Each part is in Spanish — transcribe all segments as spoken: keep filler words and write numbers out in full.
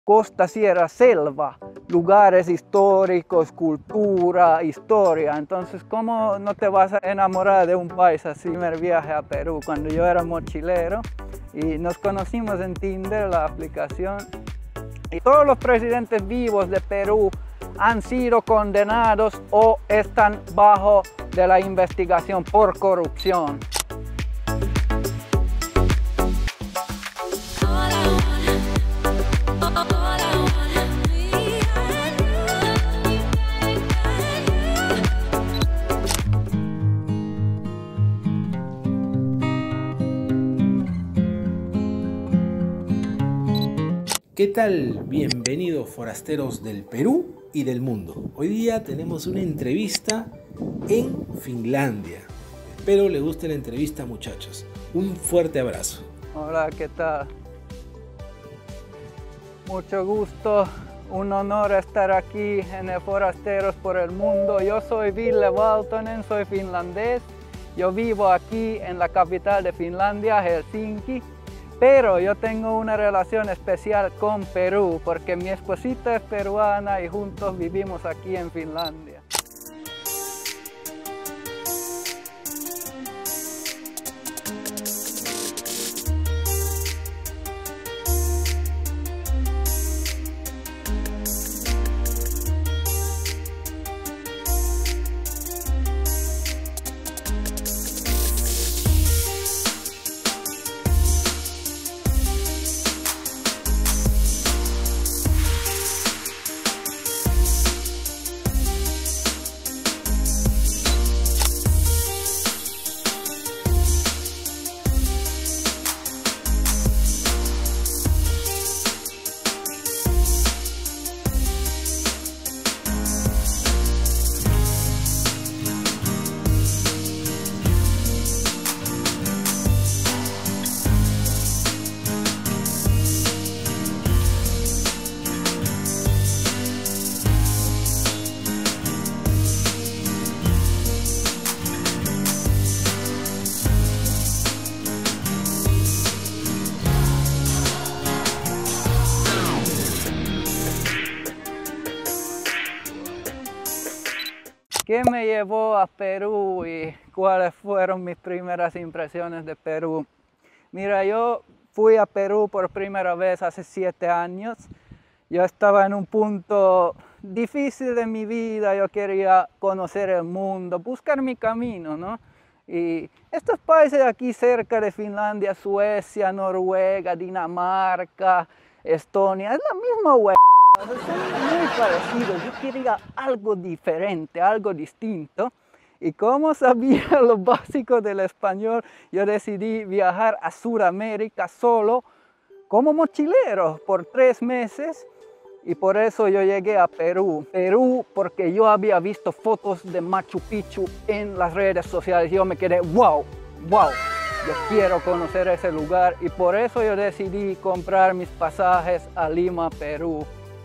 costa, sierra, selva, lugares históricos, cultura, historia. Entonces, ¿cómo no te vas a enamorar de un país así? Mi primer viaje a Perú, cuando yo era mochilero, y nos conocimos en Tinder, la aplicación, y todos los presidentes vivos de Perú han sido condenados o están bajo de la investigación por corrupción. ¿Qué tal? Bienvenidos forasteros del Perú y del mundo. Hoy día tenemos una entrevista en Finlandia. Espero les guste la entrevista, muchachos. Un fuerte abrazo. Hola, ¿qué tal? Mucho gusto, un honor estar aquí en el Forasteros por el Mundo. Yo soy Ville Valtonen, soy finlandés. Yo vivo aquí en la capital de Finlandia, Helsinki. Pero yo tengo una relación especial con Perú porque mi esposita es peruana y juntos vivimos aquí en Finlandia. ¿Qué me llevó a Perú y cuáles fueron mis primeras impresiones de Perú? Mira, yo fui a Perú por primera vez hace siete años. Yo estaba en un punto difícil de mi vida, yo quería conocer el mundo, buscar mi camino, ¿no? Y estos países aquí cerca de Finlandia, Suecia, Noruega, Dinamarca, Estonia, es la misma hueá. Son muy parecidos. Yo quería algo diferente, algo distinto. Y como sabía lo básico del español, yo decidí viajar a Sudamérica solo como mochilero por tres meses. Y por eso yo llegué a Perú. Perú porque yo había visto fotos de Machu Picchu en las redes sociales. Yo me quedé, wow, wow. Yo quiero conocer ese lugar. Y por eso yo decidí comprar mis pasajes a Lima, Perú.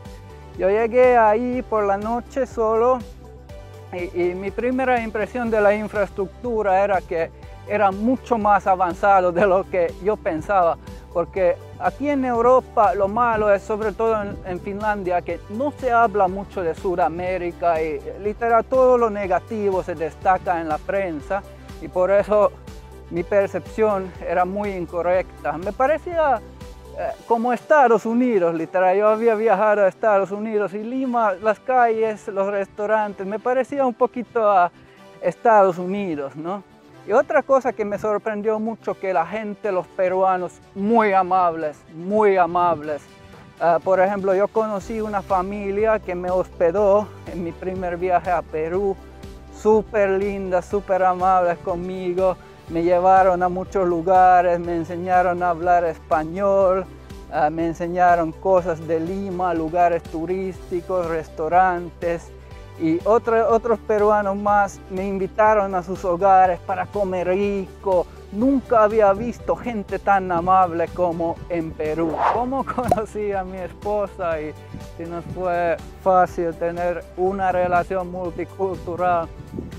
Yo llegué ahí por la noche solo y, y mi primera impresión de la infraestructura era que era mucho más avanzado de lo que yo pensaba. Porque aquí en Europa lo malo es, sobre todo en, en Finlandia, que no se habla mucho de Sudamérica y literal todo lo negativo se destaca en la prensa y por eso mi percepción era muy incorrecta. Me parecía eh, como Estados Unidos, literal. Yo había viajado a Estados Unidos y Lima, las calles, los restaurantes, me parecía un poquito a Estados Unidos, ¿no? Y otra cosa que me sorprendió mucho, que la gente, los peruanos, muy amables, muy amables. Uh, por ejemplo, yo conocí una familia que me hospedó en mi primer viaje a Perú, súper linda, súper amables conmigo. Me llevaron a muchos lugares, me enseñaron a hablar español, uh, me enseñaron cosas de Lima, lugares turísticos, restaurantes. Y otro, otros peruanos más me invitaron a sus hogares para comer rico. Nunca había visto gente tan amable como en Perú. Cómo conocí a mi esposa y si nos fue fácil tener una relación multicultural.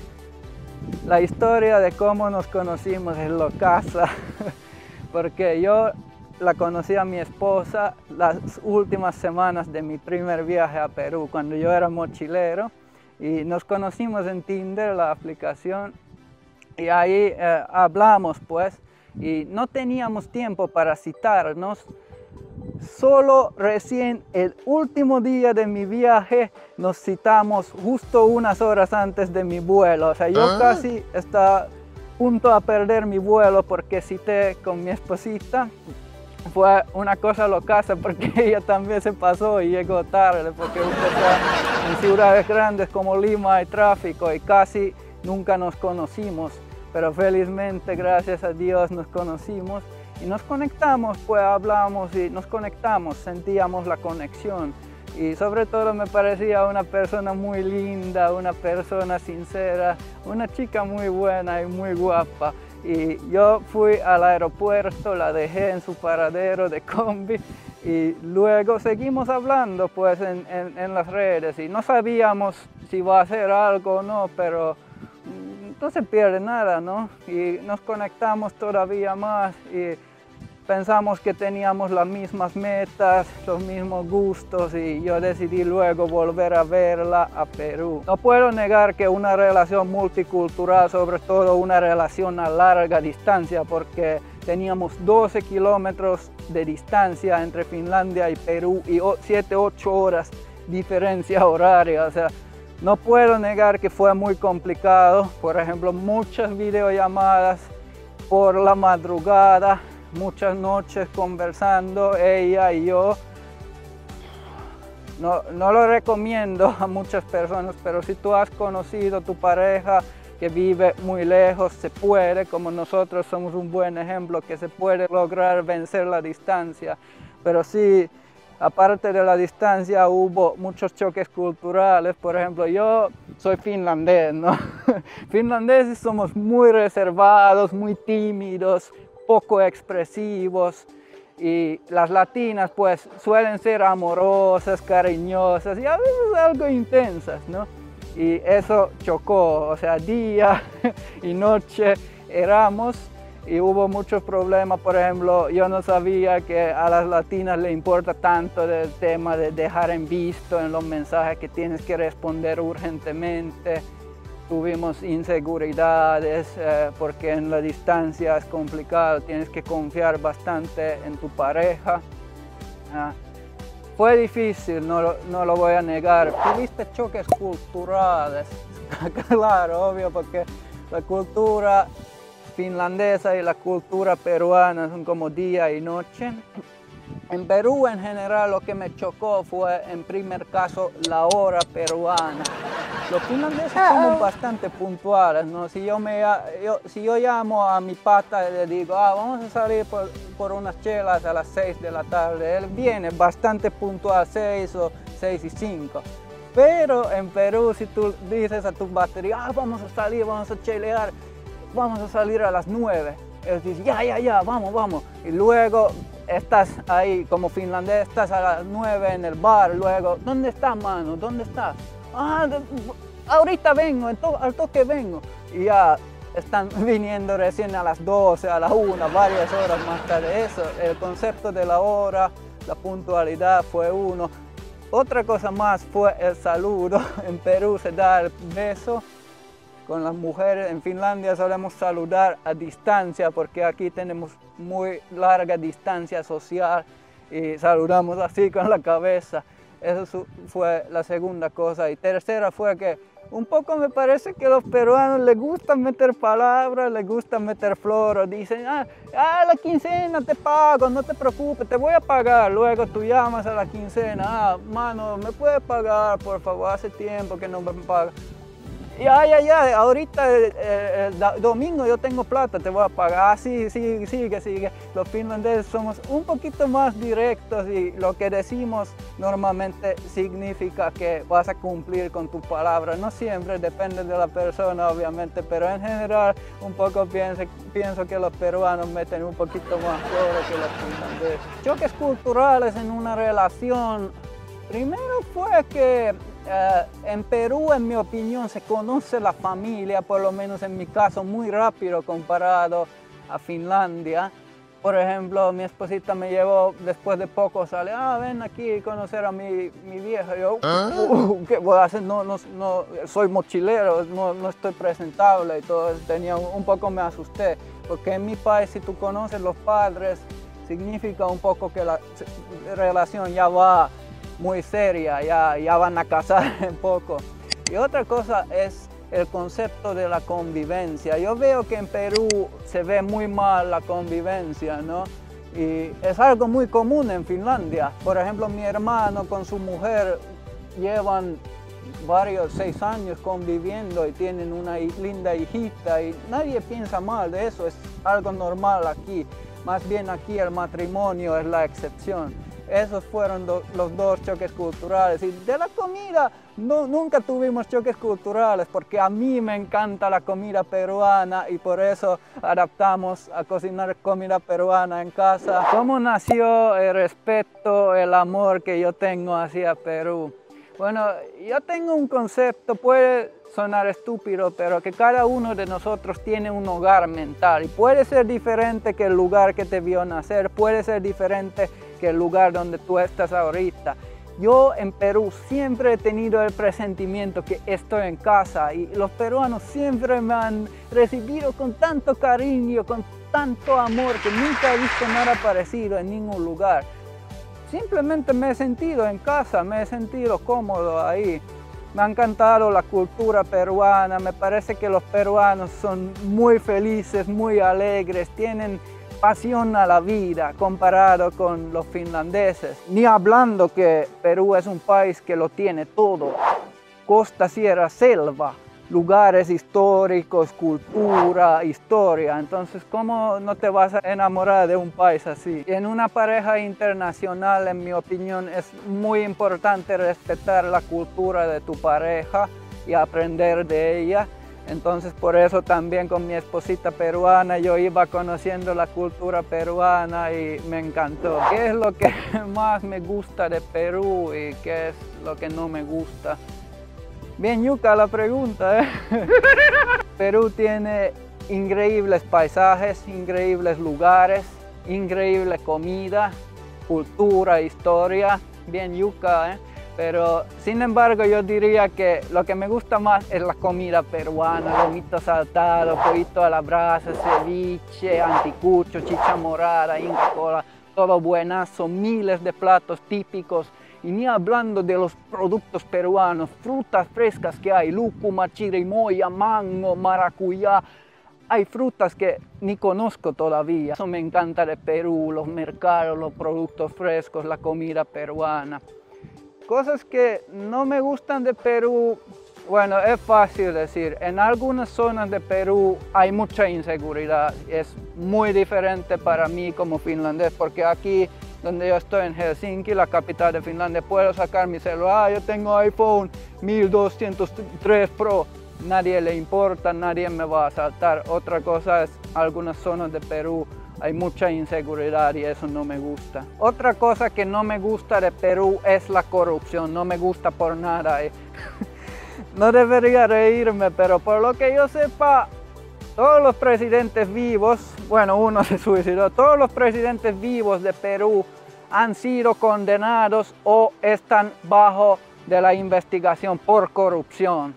La historia de cómo nos conocimos es locaza, porque yo la conocí a mi esposa las últimas semanas de mi primer viaje a Perú, cuando yo era mochilero, y nos conocimos en Tinder, la aplicación, y ahí eh, hablamos pues, y no teníamos tiempo para citarnos. Solo recién el último día de mi viaje nos citamos justo unas horas antes de mi vuelo. O sea, yo ah. casi estaba a punto a perder mi vuelo porque cité con mi esposita. Fue una cosa locaza porque ella también se pasó y llegó tarde porque usted está en ciudades grandes como Lima hay tráfico y casi nunca nos conocimos. Pero felizmente, gracias a Dios, nos conocimos. Y nos conectamos, pues hablamos y nos conectamos, sentíamos la conexión. Y sobre todo me parecía una persona muy linda, una persona sincera, una chica muy buena y muy guapa. Y yo fui al aeropuerto, la dejé en su paradero de combi y luego seguimos hablando pues en, en, en las redes y no sabíamos si va a hacer algo o no, pero no se pierde nada, ¿no? Y nos conectamos todavía más y pensamos que teníamos las mismas metas, los mismos gustos y yo decidí luego volver a verla a Perú. No puedo negar que una relación multicultural, sobre todo una relación a larga distancia, porque teníamos doce kilómetros de distancia entre Finlandia y Perú y siete u ocho horas diferencia horaria. O sea, no puedo negar que fue muy complicado. Por ejemplo, muchas videollamadas por la madrugada, muchas noches conversando, ella y yo. No, no lo recomiendo a muchas personas, pero si tú has conocido a tu pareja que vive muy lejos, se puede, como nosotros somos un buen ejemplo, que se puede lograr vencer la distancia. Pero sí, aparte de la distancia, hubo muchos choques culturales. Por ejemplo, yo soy finlandés, ¿no? Finlandeses somos muy reservados, muy tímidos, poco expresivos, y las latinas pues suelen ser amorosas, cariñosas y a veces algo intensas, ¿no? Y eso chocó, o sea, día y noche éramos y hubo muchos problemas. Por ejemplo, yo no sabía que a las latinas le importa tanto el tema de dejar en visto en los mensajes que tienes que responder urgentemente. Tuvimos inseguridades eh, porque en la distancia es complicado, tienes que confiar bastante en tu pareja. Ah, fue difícil, no, no lo voy a negar. Tuviste choques culturales, claro, obvio, porque la cultura finlandesa y la cultura peruana son como día y noche. En Perú en general lo que me chocó fue en primer caso la hora peruana. Los finlandeses somos bastante puntuales, ¿no? Si yo, me, yo, si yo llamo a mi pata y le digo, ah, vamos a salir por, por unas chelas a las seis de la tarde, él viene bastante puntual, seis o seis y cinco. Pero en Perú si tú dices a tu batería, ah, vamos a salir, vamos a chelear, vamos a salir a las nueve. Él dice, ya, ya, ya, vamos, vamos. Y luego estás ahí como finlandés, estás a las nueve en el bar, luego, ¿dónde está, mano? ¿Dónde está? Ah, ahorita vengo, al toque vengo. Y ya están viniendo recién a las doce, a las una, varias horas más tarde. Eso, el concepto de la hora, la puntualidad fue uno. Otra cosa más fue el saludo. En Perú se da el beso con las mujeres. En Finlandia solemos saludar a distancia porque aquí tenemos muy larga distancia social y saludamos así con la cabeza. Eso fue la segunda cosa. Y tercera fue que un poco me parece que a los peruanos les gusta meter palabras, les gusta meter flores. Dicen, ah, ah, la quincena te pago, no te preocupes, te voy a pagar. Luego tú llamas a la quincena, ah, mano, ¿me puedes pagar, por favor? Hace tiempo que no me pagas. Ya, ya, ya, ahorita el, el, el domingo yo tengo plata, te voy a pagar. Ah, sí, sí, sigue, sigue. Los finlandeses somos un poquito más directos y lo que decimos normalmente significa que vas a cumplir con tu palabra. No siempre, depende de la persona obviamente, pero en general un poco pienso, pienso que los peruanos meten un poquito más flores que los finlandeses. Choques culturales en una relación. Primero fue que Uh, en Perú, en mi opinión, se conoce la familia, por lo menos en mi caso, muy rápido comparado a Finlandia. Por ejemplo, mi esposita me llevó, después de poco sale, ah, ven aquí a conocer a mi, mi vieja. Yo, ¿Ah? uh, ¿qué voy a hacer? No, no, no, soy mochilero, no, no estoy presentable y todo. Tenía, un poco me asusté, porque en mi país, si tú conoces los padres, significa un poco que la relación ya va muy seria, ya, ya van a casar un poco. Y otra cosa es el concepto de la convivencia. Yo veo que en Perú se ve muy mal la convivencia, ¿no? Y es algo muy común en Finlandia. Por ejemplo, mi hermano con su mujer llevan varios, seis años conviviendo y tienen una linda hijita y nadie piensa mal de eso, es algo normal aquí. Más bien aquí el matrimonio es la excepción. Esos fueron do, los dos choques culturales. Y de la comida, no, nunca tuvimos choques culturales porque a mí me encanta la comida peruana y por eso adaptamos a cocinar comida peruana en casa. ¿Cómo nació el respeto, el amor que yo tengo hacia Perú? Bueno, yo tengo un concepto, puede sonar estúpido, pero que cada uno de nosotros tiene un hogar mental y puede ser diferente que el lugar que te vio nacer, puede ser diferente que el lugar donde tú estás ahorita. Yo en Perú siempre he tenido el presentimiento que estoy en casa y los peruanos siempre me han recibido con tanto cariño, con tanto amor que nunca he visto nada parecido en ningún lugar. Simplemente me he sentido en casa, me he sentido cómodo ahí. Me ha encantado la cultura peruana, me parece que los peruanos son muy felices, muy alegres, tienen pasión a la vida comparado con los finlandeses. Ni hablando que Perú es un país que lo tiene todo, costa, sierra, selva, lugares históricos, cultura, historia. Entonces, ¿cómo no te vas a enamorar de un país así? En una pareja internacional, en mi opinión, es muy importante respetar la cultura de tu pareja y aprender de ella. Entonces, por eso también con mi esposita peruana, yo iba conociendo la cultura peruana y me encantó. ¿Qué es lo que más me gusta de Perú y qué es lo que no me gusta? Bien yuca la pregunta, ¿eh? Perú tiene increíbles paisajes, increíbles lugares, increíble comida, cultura, historia, bien yuca, ¿eh? Pero sin embargo yo diría que lo que me gusta más es la comida peruana, lomito saltado, pollito a la brasa, ceviche, anticucho, chicha morada, inca cola, todo buenazo, miles de platos típicos. Y ni hablando de los productos peruanos, frutas frescas que hay, lúcuma, chirimoya, mango, maracuyá. Hay frutas que ni conozco todavía. Eso me encanta de Perú, los mercados, los productos frescos, la comida peruana. Cosas que no me gustan de Perú, bueno, es fácil decir. En algunas zonas de Perú hay mucha inseguridad. Es muy diferente para mí como finlandés, porque aquí donde yo estoy en Helsinki, la capital de Finlandia, puedo sacar mi celular, yo tengo iPhone mil doscientos tres Pro, nadie le importa, nadie me va a asaltar. Otra cosa es, algunas zonas de Perú hay mucha inseguridad y eso no me gusta. Otra cosa que no me gusta de Perú es la corrupción, no me gusta por nada. No debería reírme, pero por lo que yo sepa, todos los presidentes vivos, bueno, uno se suicidó, todos los presidentes vivos de Perú han sido condenados o están bajo de la investigación por corrupción.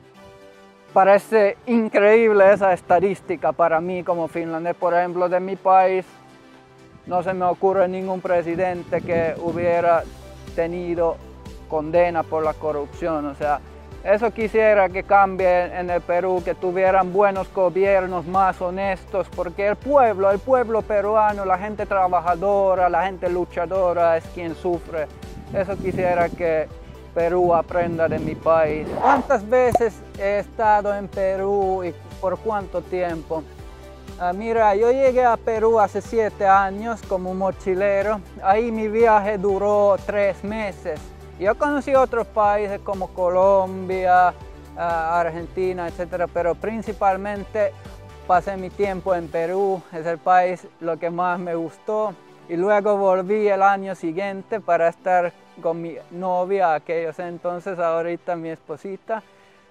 Parece increíble esa estadística para mí como finlandés. Por ejemplo, de mi país no se me ocurre ningún presidente que hubiera tenido condena por la corrupción. O sea, eso quisiera que cambie en el Perú, que tuvieran buenos gobiernos más honestos, porque el pueblo, el pueblo peruano, la gente trabajadora, la gente luchadora es quien sufre. Eso quisiera que Perú aprenda de mi país. ¿Cuántas veces he estado en Perú y por cuánto tiempo? Uh, mira, yo llegué a Perú hace siete años como mochilero. Ahí mi viaje duró tres meses. Yo conocí otros países como Colombia, uh, Argentina, etcétera, pero principalmente pasé mi tiempo en Perú. Es el país lo que más me gustó. Y luego volví el año siguiente para estar con mi novia, aquellos entonces, ahorita mi esposita.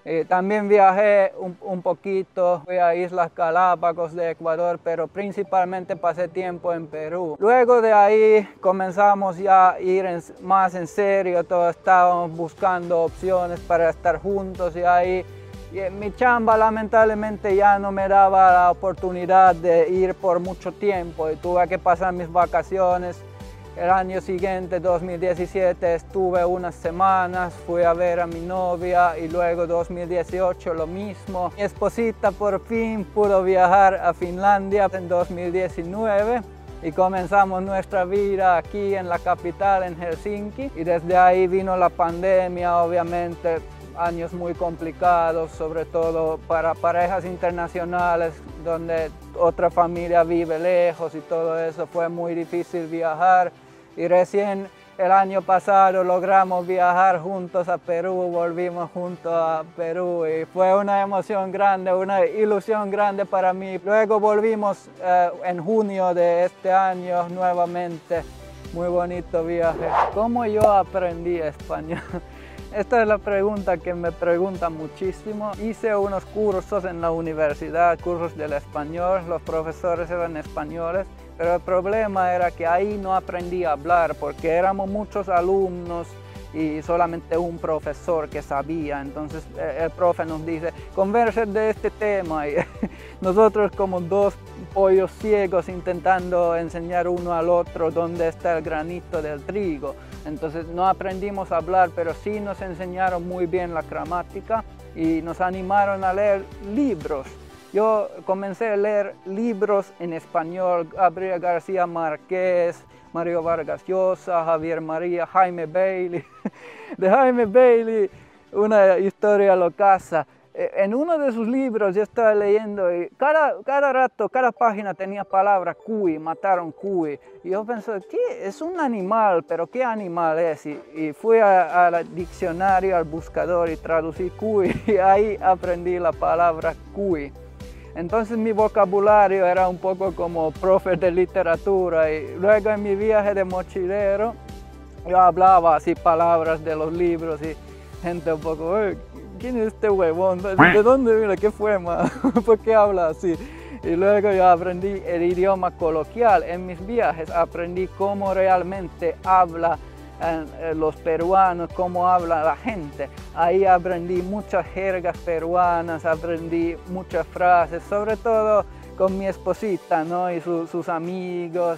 Eh, también viajé un, un poquito, fui a Islas Galápagos de Ecuador, pero principalmente pasé tiempo en Perú. Luego de ahí comenzamos ya a ir en, más en serio, todos estábamos buscando opciones para estar juntos y ahí y mi chamba lamentablemente ya no me daba la oportunidad de ir por mucho tiempo y tuve que pasar mis vacaciones. El año siguiente, dos mil diecisiete, estuve unas semanas, fui a ver a mi novia y luego dos mil dieciocho lo mismo. Mi esposita por fin pudo viajar a Finlandia en dos mil diecinueve y comenzamos nuestra vida aquí en la capital, en Helsinki. Y desde ahí vino la pandemia, obviamente, años muy complicados, sobre todo para parejas internacionales donde otra familia vive lejos y todo eso, fue muy difícil viajar. Y recién el año pasado logramos viajar juntos a Perú, volvimos juntos a Perú y fue una emoción grande, una ilusión grande para mí. Luego volvimos eh, en junio de este año nuevamente, muy bonito viaje. ¿Cómo yo aprendí español? Esta es la pregunta que me preguntan muchísimo. Hice unos cursos en la universidad, cursos del español, los profesores eran españoles, pero el problema era que ahí no aprendí a hablar porque éramos muchos alumnos y solamente un profesor que sabía. Entonces el profe nos dice, conversen de este tema y nosotros como dos pollos ciegos intentando enseñar uno al otro dónde está el granito del trigo. Entonces no aprendimos a hablar, pero sí nos enseñaron muy bien la gramática y nos animaron a leer libros. Yo comencé a leer libros en español, Gabriel García Márquez, Mario Vargas Llosa, Javier María, Jaime Bailey. De Jaime Bailey, una historia locaza. En uno de sus libros yo estaba leyendo y cada, cada rato, cada página tenía palabra cuy, mataron cuy. Y yo pensé, ¿qué? Es un animal, pero ¿qué animal es? Y, y fui al diccionario, al buscador y traducí cuy y ahí aprendí la palabra cuy. Entonces mi vocabulario era un poco como profe de literatura y luego en mi viaje de mochilero yo hablaba así palabras de los libros y gente un poco, ¿quién es este huevón? ¿De dónde viene? ¿Qué fue, ma? ¿Por qué habla así? Y luego yo aprendí el idioma coloquial. En mis viajes aprendí cómo realmente habla eh, los peruanos, cómo habla la gente. Ahí aprendí muchas jergas peruanas, aprendí muchas frases, sobre todo con mi esposita, ¿no? Y su, sus amigos.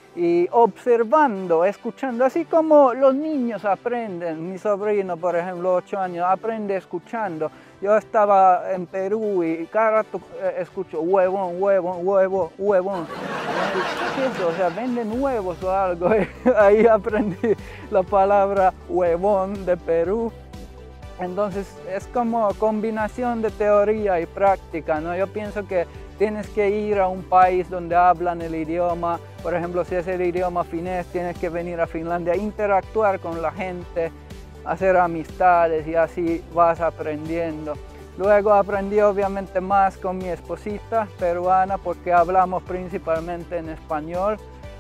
Y observando, escuchando, así como los niños aprenden. Mi sobrino, por ejemplo, ocho años, aprende escuchando. Yo estaba en Perú y cada rato escucho huevón, huevón, huevo, huevón. ¿Qué es eso? O sea, venden huevos o algo. Ahí aprendí la palabra huevón de Perú. Entonces es como combinación de teoría y práctica, ¿no? Yo pienso que tienes que ir a un país donde hablan el idioma, por ejemplo, si es el idioma finés, tienes que venir a Finlandia, interactuar con la gente, hacer amistades y así vas aprendiendo. Luego aprendí obviamente más con mi esposita peruana porque hablamos principalmente en español.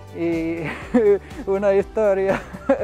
Y una historia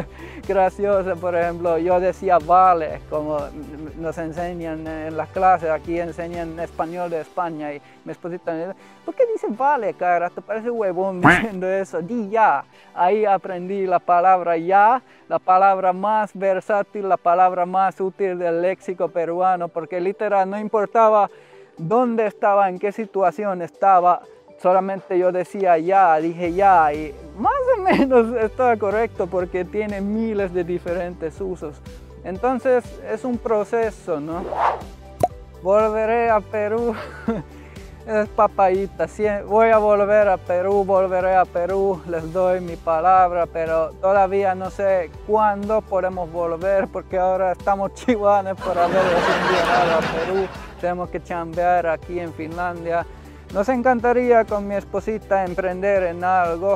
graciosa, por ejemplo, yo decía vale, como nos enseñan en las clases, aquí enseñan español de España y mi esposita me dice, ¿por qué dice vale, cara? ¿Te parece huevón diciendo eso? Di ya. Ahí aprendí la palabra ya, la palabra más versátil, la palabra más útil del léxico peruano, porque literal no importaba dónde estaba, en qué situación estaba, solamente yo decía ya, dije ya y más o menos estaba correcto porque tiene miles de diferentes usos. Entonces es un proceso, ¿no? Volveré a Perú, es papayita, voy a volver a Perú, volveré a Perú, les doy mi palabra, pero todavía no sé cuándo podemos volver porque ahora estamos chihuanes por haber viajado a Perú, tenemos que chambear aquí en Finlandia. Nos encantaría con mi esposita emprender en algo,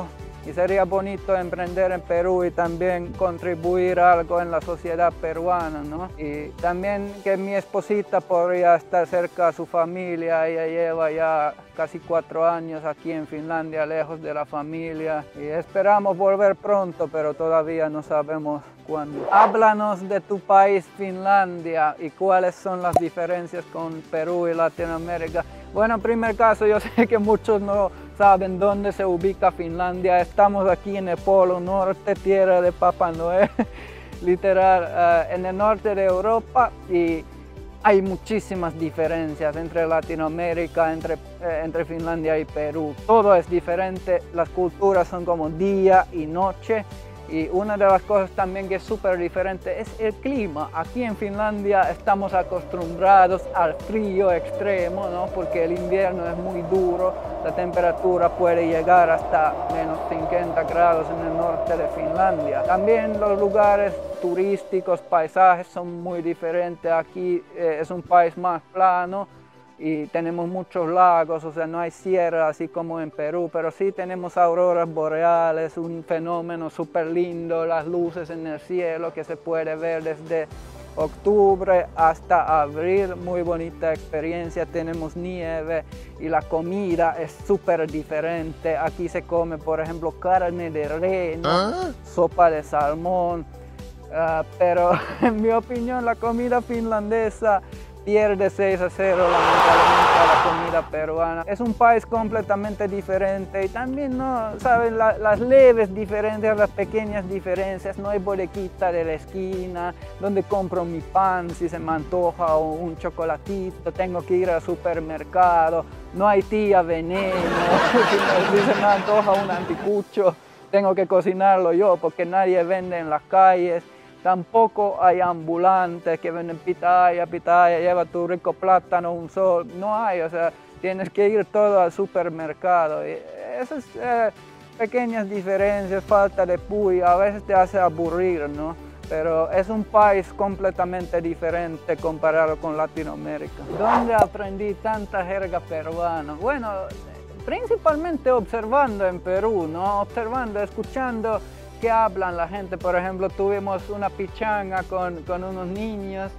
y sería bonito emprender en Perú y también contribuir algo en la sociedad peruana, ¿no? Y también que mi esposita podría estar cerca de su familia. Ella lleva ya casi cuatro años aquí en Finlandia, lejos de la familia, y esperamos volver pronto, pero todavía no sabemos cuándo. Háblanos de tu país, Finlandia, y cuáles son las diferencias con Perú y Latinoamérica. Bueno, en primer caso, yo sé que muchos no saben dónde se ubica Finlandia. Estamos aquí en el Polo Norte, tierra de Papá Noel, literal, uh, en el norte de Europa, y hay muchísimas diferencias entre Latinoamérica, entre, eh, entre Finlandia y Perú. Todo es diferente, las culturas son como día y noche. Y una de las cosas también que es súper diferente es el clima. Aquí en Finlandia estamos acostumbrados al frío extremo, ¿no? Porque el invierno es muy duro, la temperatura puede llegar hasta menos cincuenta grados en el norte de Finlandia. También los lugares turísticos, paisajes son muy diferentes. Aquí eh, es un país más plano y tenemos muchos lagos, o sea, no hay sierra así como en Perú, pero sí tenemos auroras boreales, un fenómeno súper lindo, las luces en el cielo que se puede ver desde octubre hasta abril, muy bonita experiencia, tenemos nieve y la comida es súper diferente. Aquí se come, por ejemplo, carne de reno, ¿Ah? sopa de salmón, uh, pero en mi opinión la comida finlandesa pierde seis a cero lamentablemente a la comida peruana. Es un país completamente diferente y también, ¿no? ¿Saben? La, las leves diferencias, las pequeñas diferencias. No hay bodequita de la esquina donde compro mi pan si se me antoja o un chocolatito. Tengo que ir al supermercado. No hay tía veneno si, si se me antoja un anticucho. Tengo que cocinarlo yo porque nadie vende en las calles. Tampoco hay ambulantes que venden pitaya, pitaya, lleva tu rico plátano, un sol. No hay, o sea, tienes que ir todo al supermercado. Y esas eh, pequeñas diferencias, falta de puya, a veces te hace aburrir, ¿no? Pero es un país completamente diferente comparado con Latinoamérica. ¿Dónde aprendí tanta jerga peruana? Bueno, principalmente observando en Perú, ¿no? Observando, escuchando que hablan la gente. Por ejemplo, tuvimos una pichanga con, con unos niños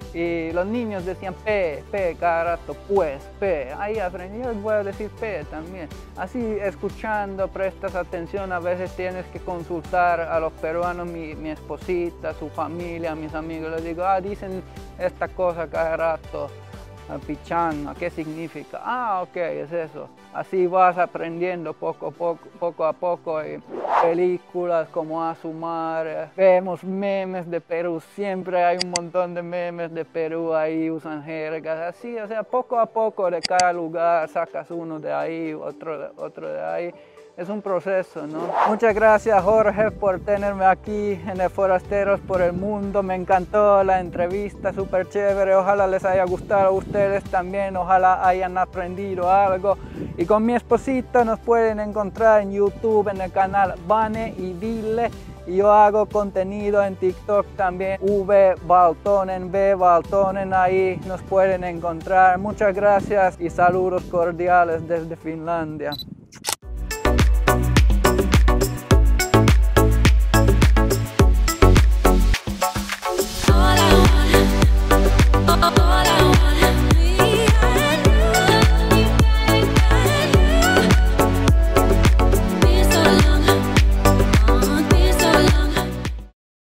y los niños decían P, P cada rato, pues, P. Ahí aprendí, yo voy a decir P también. Así, escuchando, prestas atención, a veces tienes que consultar a los peruanos, mi, mi esposita, su familia, mis amigos, les digo, ah, dicen esta cosa cada rato. Pichanga, ¿qué significa? Ah, ok, es eso. Así vas aprendiendo poco a poco, poco a poco. Y películas como Asumar, vemos memes de Perú, siempre hay un montón de memes de Perú ahí, usan jergas, así, o sea, poco a poco de cada lugar sacas uno de ahí, otro de, otro de ahí. Es un proceso, ¿no? Muchas gracias, Jorge, por tenerme aquí en el Forasteros por el Mundo. Me encantó la entrevista, súper chévere. Ojalá les haya gustado a ustedes también. Ojalá hayan aprendido algo. Y con mi esposita nos pueden encontrar en YouTube, en el canal Vane y Ville. Y yo hago contenido en TikTok también, V Valtonen, V Valtonen, ahí nos pueden encontrar. Muchas gracias y saludos cordiales desde Finlandia.